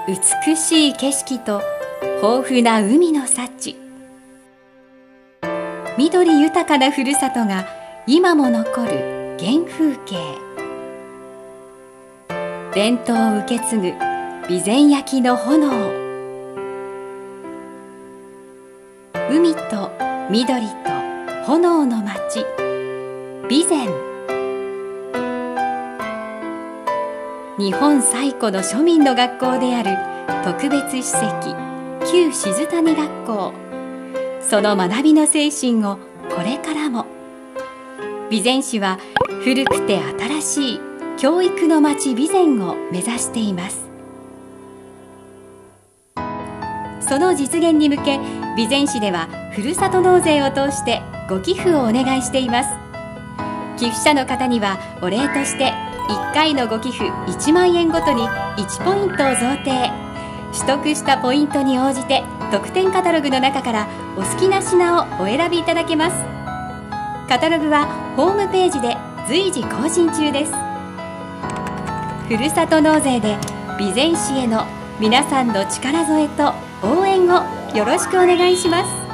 美しい景色と豊富な海の幸、緑豊かなふるさとが今も残る原風景。伝統を受け継ぐ備前焼の炎。海と緑と炎の町、備前。日本最古の庶民の学校である特別史跡旧静谷学校。その学びの精神をこれからも備前市は古くて新しい教育の町備前を目指しています。その実現に向け、備前市ではふるさと納税を通してご寄付をお願いしています。寄付者の方にはお礼として1回のご寄付1万円ごとに1ポイントを贈呈。取得したポイントに応じて特典カタログの中からお好きな品をお選びいただけます。カタログはホームページで随時更新中です。ふるさと納税で備前市への皆さんの力添えと応援をよろしくお願いします。